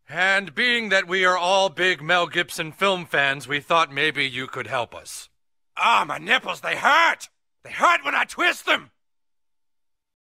And being that we are all big Mel Gibson film fans, we thought maybe you could help us. Ah, my nipples, they hurt! They hurt when I twist them!